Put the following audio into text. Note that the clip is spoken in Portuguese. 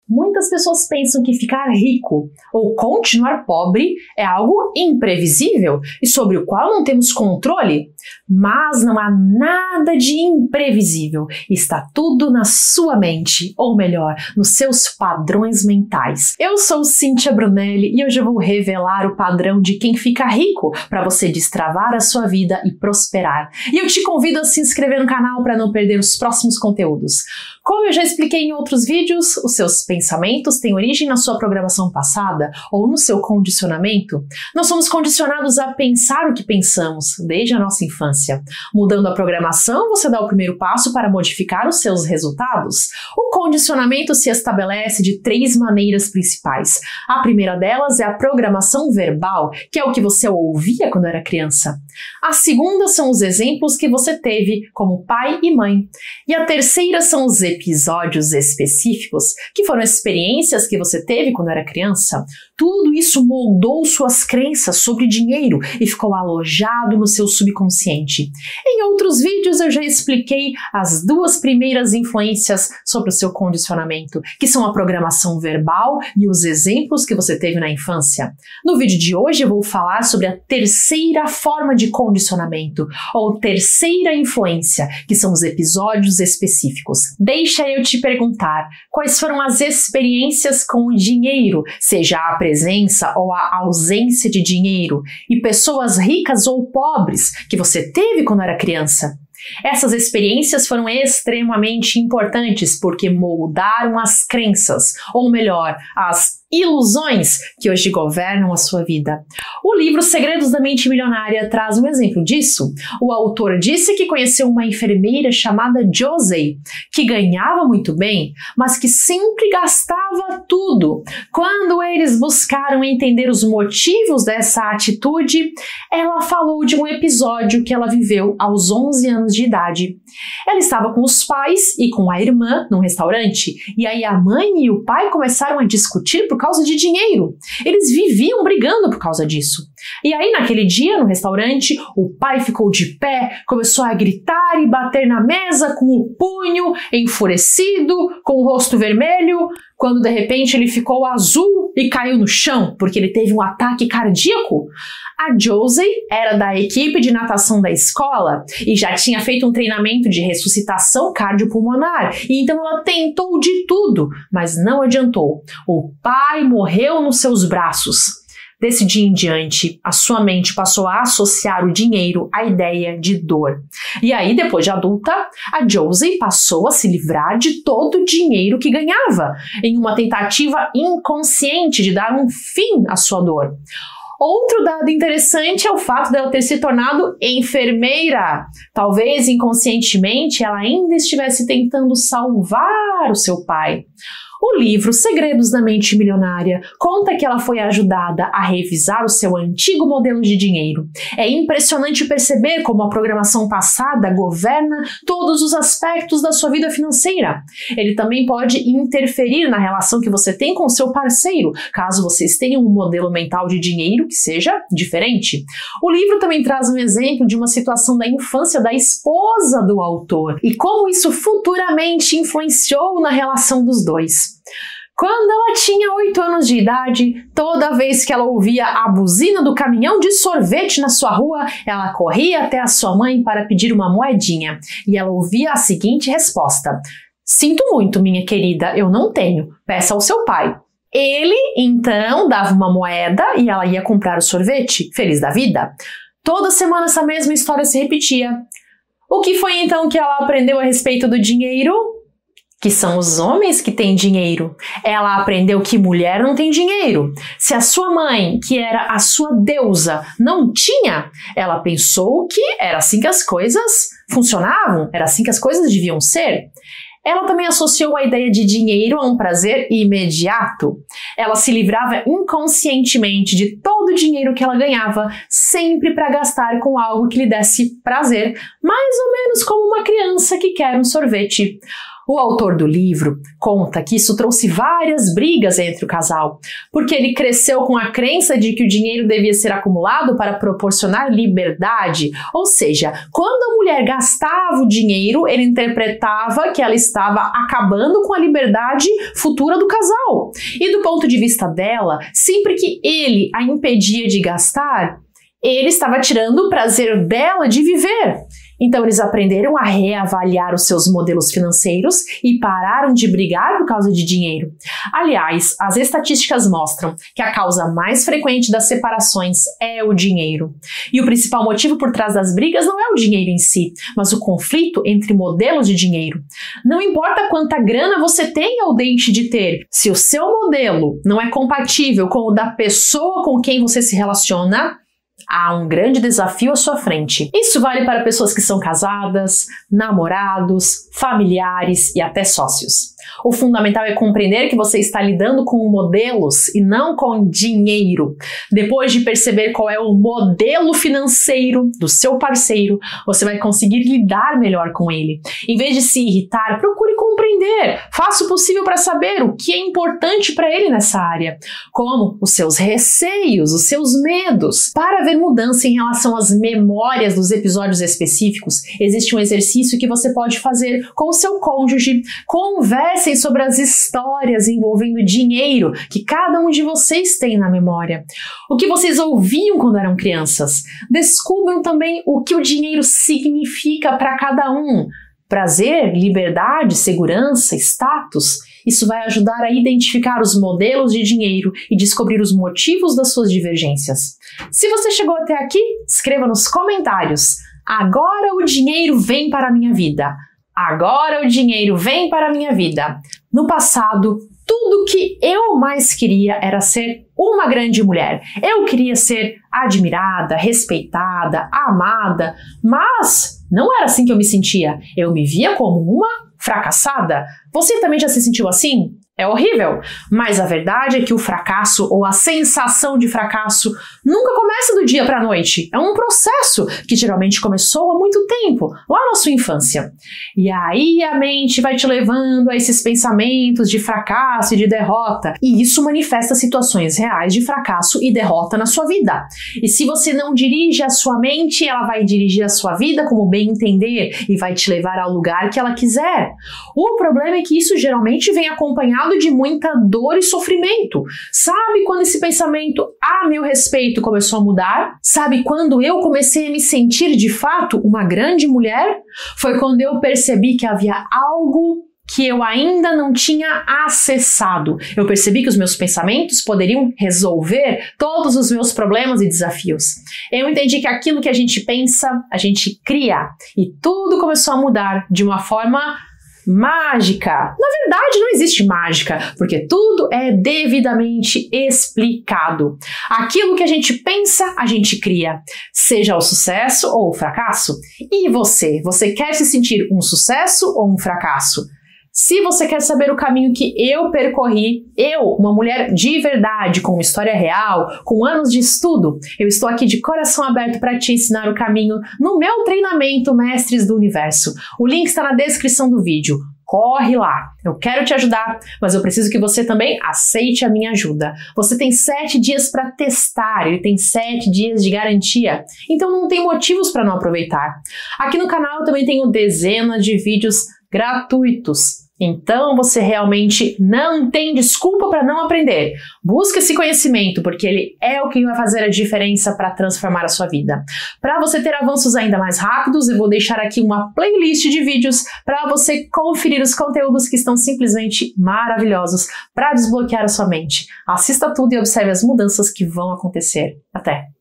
Muitas pessoas pensam que ficar rico ou continuar pobre é algo imprevisível e sobre o qual não temos controle. Mas não há nada de imprevisível. Está tudo na sua mente, ou melhor, nos seus padrões mentais. Eu sou Cíntia Brunelli e hoje eu vou revelar o padrão de quem fica rico para você destravar a sua vida e prosperar. E eu te convido a se inscrever no canal para não perder os próximos conteúdos. Como eu já expliquei em outros vídeos, os seus pensamentos têm origem na sua programação passada ou no seu condicionamento. Nós somos condicionados a pensar o que pensamos desde a nossa infância. Mudando a programação, você dá o primeiro passo para modificar os seus resultados. O condicionamento se estabelece de 3 maneiras principais. A primeira delas é a programação verbal, que é o que você ouvia quando era criança. A segunda são os exemplos que você teve como pai e mãe. E a terceira são os episódios específicos, que foram experiências que você teve quando era criança. Tudo isso moldou suas crenças sobre dinheiro e ficou alojado no seu subconsciente. Em outros vídeos eu já expliquei as 2 primeiras influências sobre o seu condicionamento, que são a programação verbal e os exemplos que você teve na infância. No vídeo de hoje eu vou falar sobre a terceira forma de condicionamento, ou terceira influência, que são os episódios específicos. Deixa eu te perguntar, quais foram as experiências com o dinheiro, seja a presença ou a ausência de dinheiro, e pessoas ricas ou pobres que você teve quando era criança? Essas experiências foram extremamente importantes porque moldaram as crenças, ou melhor, as ilusões que hoje governam a sua vida. O livro Segredos da Mente Milionária traz um exemplo disso. O autor disse que conheceu uma enfermeira chamada Josie, que ganhava muito bem, mas que sempre gastava tudo. Quando eles buscaram entender os motivos dessa atitude, ela falou de um episódio que ela viveu aos 11 anos de idade. Ela estava com os pais e com a irmã num restaurante, e aí a mãe e o pai começaram a discutir por causa de dinheiro. Eles viviam brigando por causa disso. E aí, naquele dia, no restaurante, o pai ficou de pé, começou a gritar e bater na mesa com o punho, enfurecido, com o rosto vermelho, quando de repente ele ficou azul e caiu no chão, porque ele teve um ataque cardíaco. A Josie era da equipe de natação da escola e já tinha feito um treinamento de ressuscitação cardiopulmonar, e então ela tentou de tudo, mas não adiantou. O pai morreu nos seus braços. Desse dia em diante, a sua mente passou a associar o dinheiro à ideia de dor. E aí, depois de adulta, a Josie passou a se livrar de todo o dinheiro que ganhava, em uma tentativa inconsciente de dar um fim à sua dor. Outro dado interessante é o fato dela ter se tornado enfermeira. Talvez inconscientemente ela ainda estivesse tentando salvar o seu pai. O livro Segredos da Mente Milionária conta que ela foi ajudada a revisar o seu antigo modelo de dinheiro. É impressionante perceber como a programação passada governa todos os aspectos da sua vida financeira. Ele também pode interferir na relação que você tem com o seu parceiro, caso vocês tenham um modelo mental de dinheiro que seja diferente. O livro também traz um exemplo de uma situação da infância da esposa do autor e como isso futuramente influenciou na relação dos dois. Quando ela tinha 8 anos de idade, toda vez que ela ouvia a buzina do caminhão de sorvete na sua rua, ela corria até a sua mãe para pedir uma moedinha. E ela ouvia a seguinte resposta: "Sinto muito, minha querida, eu não tenho. Peça ao seu pai." Ele, então, dava uma moeda e ela ia comprar o sorvete, feliz da vida. Toda semana essa mesma história se repetia. O que foi então que ela aprendeu a respeito do dinheiro? Que são os homens que têm dinheiro. Ela aprendeu que mulher não tem dinheiro. Se a sua mãe, que era a sua deusa, não tinha, ela pensou que era assim que as coisas funcionavam, era assim que as coisas deviam ser. Ela também associou a ideia de dinheiro a um prazer imediato. Ela se livrava inconscientemente de todo o dinheiro que ela ganhava, sempre para gastar com algo que lhe desse prazer, mais ou menos como uma criança que quer um sorvete. O autor do livro conta que isso trouxe várias brigas entre o casal, porque ele cresceu com a crença de que o dinheiro devia ser acumulado para proporcionar liberdade, ou seja, quando a mulher gastava o dinheiro, ele interpretava que ela estava acabando com a liberdade futura do casal. E do ponto de vista dela, sempre que ele a impedia de gastar, ele estava tirando o prazer dela de viver. Então eles aprenderam a reavaliar os seus modelos financeiros e pararam de brigar por causa de dinheiro. Aliás, as estatísticas mostram que a causa mais frequente das separações é o dinheiro. E o principal motivo por trás das brigas não é o dinheiro em si, mas o conflito entre modelos de dinheiro. Não importa quanta grana você tenha ou deixe de ter, se o seu modelo não é compatível com o da pessoa com quem você se relaciona, há um grande desafio à sua frente. Isso vale para pessoas que são casadas, namorados, familiares e até sócios. O fundamental é compreender que você está lidando com modelos e não com dinheiro. Depois de perceber qual é o modelo financeiro do seu parceiro, você vai conseguir lidar melhor com ele. Em vez de se irritar, procure compreender. Faça o possível para saber o que é importante para ele nessa área, como os seus receios, os seus medos. Para ver mudança em relação às memórias dos episódios específicos, existe um exercício que você pode fazer com o seu cônjuge. Conversem sobre as histórias envolvendo dinheiro que cada um de vocês tem na memória. O que vocês ouviam quando eram crianças. Descubram também o que o dinheiro significa para cada um. Prazer, liberdade, segurança, status. Isso vai ajudar a identificar os modelos de dinheiro e descobrir os motivos das suas divergências. Se você chegou até aqui, escreva nos comentários. Agora o dinheiro vem para a minha vida. Agora o dinheiro vem para a minha vida. No passado, tudo que eu mais queria era ser uma grande mulher. Eu queria ser admirada, respeitada, amada, mas não era assim que eu me sentia. Eu me via como uma fracassada. Você também já se sentiu assim? É horrível, mas a verdade é que o fracasso ou a sensação de fracasso nunca começa do dia para a noite. É um processo que geralmente começou há muito tempo, lá na sua infância. E aí a mente vai te levando a esses pensamentos de fracasso e de derrota. E isso manifesta situações reais de fracasso e derrota na sua vida. E se você não dirige a sua mente, ela vai dirigir a sua vida como bem entender e vai te levar ao lugar que ela quiser. O problema é que isso geralmente vem acompanhado de muita dor e sofrimento. Sabe quando esse pensamento a meu respeito começou a mudar? Sabe quando eu comecei a me sentir de fato uma grande mulher? Foi quando eu percebi que havia algo que eu ainda não tinha acessado. Eu percebi que os meus pensamentos poderiam resolver todos os meus problemas e desafios. Eu entendi que aquilo que a gente pensa, a gente cria. E tudo começou a mudar de uma forma mágica. Na verdade, não existe mágica, porque tudo é devidamente explicado. Aquilo que a gente pensa, a gente cria, seja o sucesso ou o fracasso. E você? Você quer se sentir um sucesso ou um fracasso? Se você quer saber o caminho que eu percorri, eu, uma mulher de verdade, com uma história real, com anos de estudo, eu estou aqui de coração aberto para te ensinar o caminho no meu treinamento Mestres do Universo. O link está na descrição do vídeo. Corre lá! Eu quero te ajudar, mas eu preciso que você também aceite a minha ajuda. Você tem 7 dias para testar, ele tem 7 dias de garantia, então não tem motivos para não aproveitar. Aqui no canal eu também tenho dezenas de vídeos gratuitos. Então você realmente não tem desculpa para não aprender. Busque esse conhecimento, porque ele é o que vai fazer a diferença para transformar a sua vida. Para você ter avanços ainda mais rápidos, eu vou deixar aqui uma playlist de vídeos para você conferir os conteúdos que estão simplesmente maravilhosos para desbloquear a sua mente. Assista tudo e observe as mudanças que vão acontecer. Até!